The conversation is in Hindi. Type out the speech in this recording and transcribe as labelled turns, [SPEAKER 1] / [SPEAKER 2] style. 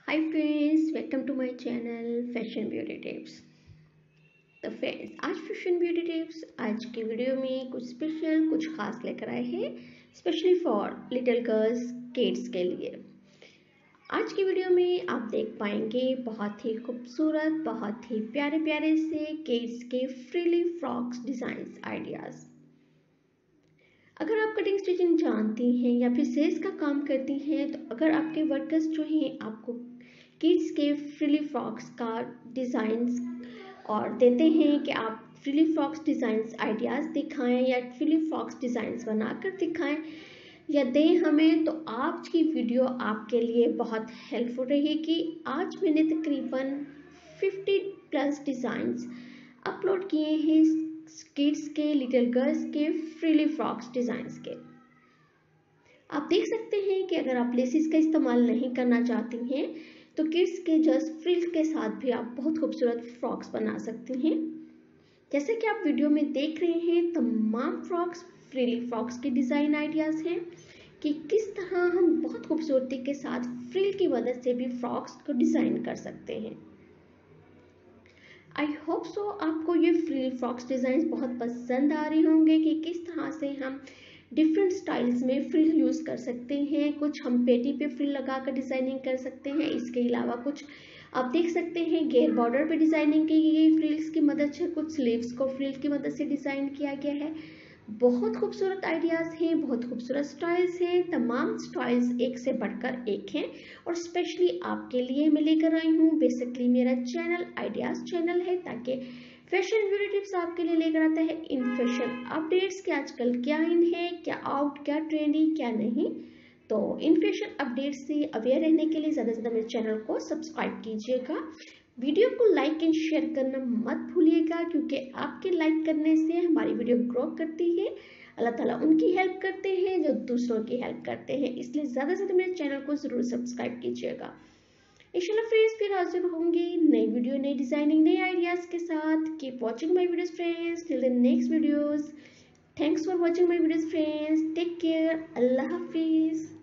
[SPEAKER 1] Hi friends, welcome to my channel fashion beauty tips. तो फ्रेंड्स, आज फैशन ब्यूटी टिप्स आज की वीडियो में कुछ स्पेशल कुछ खास लेकर आए हैं, specially for little girls kids के लिए। आज की वीडियो में आप देख पाएंगे बहुत ही खूबसूरत, बहुत ही प्यारे प्यारे से किड्स के फ्रीली फ्रॉक्स डिजाइन आइडियाज। अगर आप कटिंग स्टिचिंग जानती हैं या फिर सेल्स का काम करती हैं, तो अगर आपके वर्कर्स जो हैं आपको किड्स के फ्रीली फ्रॉक्स का डिज़ाइंस और देते हैं कि आप फ्रीली फ्रॉक्स डिज़ाइंस आइडियाज़ दिखाएं या फ्रीली फ्रॉक्स डिज़ाइंस बनाकर दिखाएं या दें हमें, तो आज की वीडियो आपके लिए बहुत हेल्पफुल रहेगी। आज मैंने तकरीबन 50+ डिज़ाइंस अपलोड किए हैं किड्स के, लिटिल गर्ल्स के फ्रीली फ्रॉक्स डिज़ाइंस के। आप देख सकते हैं कि अगर आप लेसिस का इस्तेमाल नहीं करना चाहती हैं तो किड्स के जस्ट फ्रिल्स के साथ भी आप बहुत खूबसूरत फ्रॉक्स बना सकती हैं। जैसे कि आप वीडियो में देख रहे हैं, तमाम फ्रॉक्स फ्रीली फ्रॉक्स के डिज़ाइन आइडियाज़ हैं कि किस तरह हम बहुत खूबसूरती के साथ फ्रिल की मदद से भी फ्रॉक्स को डिज़ाइन कर सकते हैं। आई होप सो आपको ये फ्रिल फ्रॉक्स डिज़ाइन बहुत पसंद आ रहे होंगे कि किस तरह से हम डिफरेंट स्टाइल्स में फ्रिल यूज़ कर सकते हैं। कुछ हम पेटी पे फ्रिल लगाकर डिज़ाइनिंग कर सकते हैं। इसके अलावा कुछ आप देख सकते हैं घेर बॉर्डर पे डिज़ाइनिंग की गई फ्रिल्स की मदद से, कुछ स्लीव्स को फ्रिल की मदद से डिज़ाइन किया गया है। बहुत खूबसूरत आइडियाज़ हैं, बहुत खूबसूरत स्टाइल्स हैं। तमाम स्टाइल्स एक से बढ़कर एक हैं और स्पेशली आपके लिए मैं लेकर आई हूँ। बेसिकली मेरा चैनल आइडियाज़ चैनल है, ताकि फैशन ब्यूटी टिप्स आपके लिए लेकर आता है इन फैशन अपडेट्स के आजकल क्या इन है, क्या आउट, क्या ट्रेंडी, क्या नहीं। तो इन फैशन अपडेट्स से अवेयर रहने के लिए ज़्यादा से ज़्यादा मेरे चैनल को सब्सक्राइब कीजिएगा। वीडियो को लाइक एंड शेयर करना मत भूलिएगा, क्योंकि आपके लाइक करने से हमारी वीडियो ग्रो करती है। अल्लाह ताला उनकी हेल्प करते हैं जो दूसरों की हेल्प करते हैं, इसलिए ज़्यादा से ज़्यादा मेरे चैनल को ज़रूर सब्सक्राइब कीजिएगा। इंशाल्लाह फ्रेंड्स, फिर हाजिर होंगी नई वीडियो, नई डिज़ाइनिंग, नए आइडियाज़ के साथ। Keep watching my videos friends till the next videos. Thanks for watching my videos friends. Take care. अल्लाह हाफिज़।